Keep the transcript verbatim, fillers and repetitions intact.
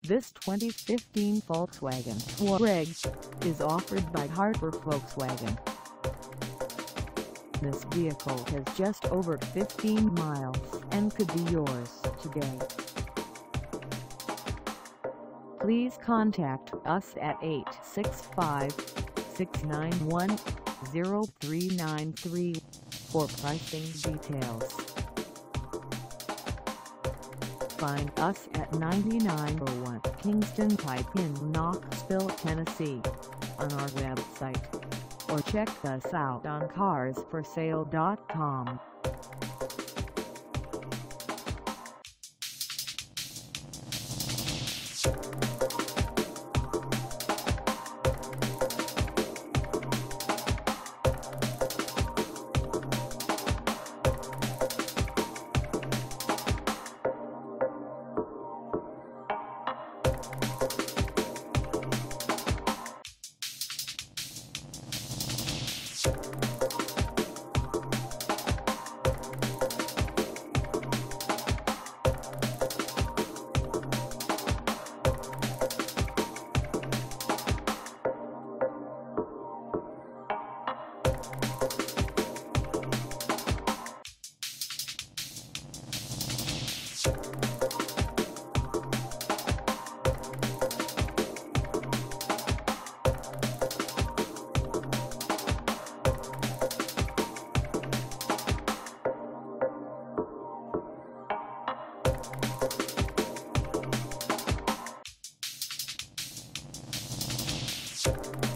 This twenty fifteen Volkswagen Touareg is offered by Harper Volkswagen. This vehicle has just over fifteen miles and could be yours today. Please contact us at eight six five, six nine one, zero three nine three for pricing details. Find us at ninety-nine oh one Kingston Pike in Knoxville, Tennessee on our website, or check us out on cars for sale dot com. You